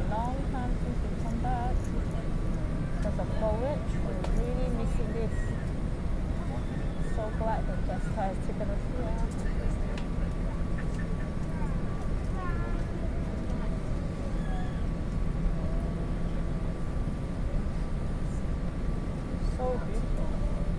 long time since we come back. Because of COVID, we're really missing this. So glad that Jessica has taken us here. So beautiful.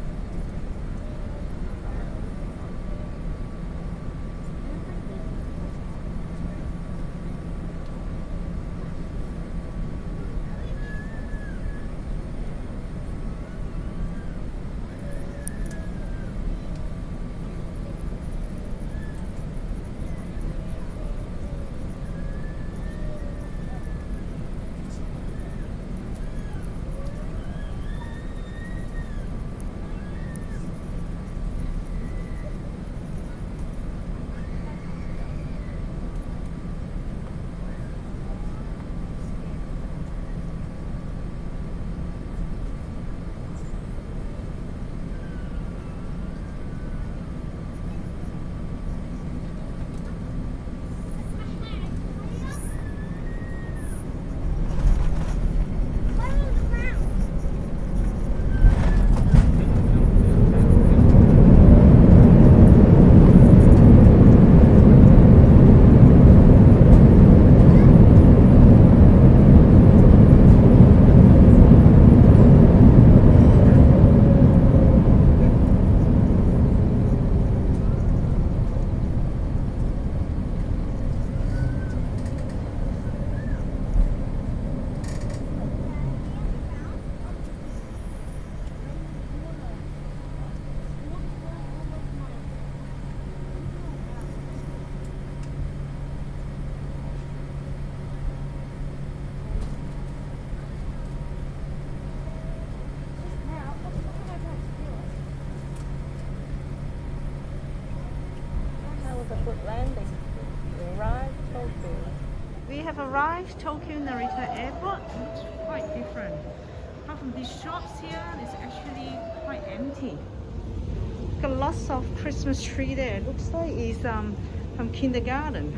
Landing. We arrived Tokyo. We have arrived Tokyo Narita Airport. It's quite different. Apart from these shops here, it's actually quite empty. Got lots of Christmas tree there. Looks like it's from kindergarten.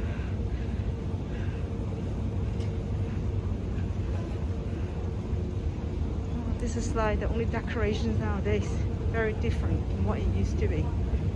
Oh, this is like the only decorations nowadays. Very different from what it used to be.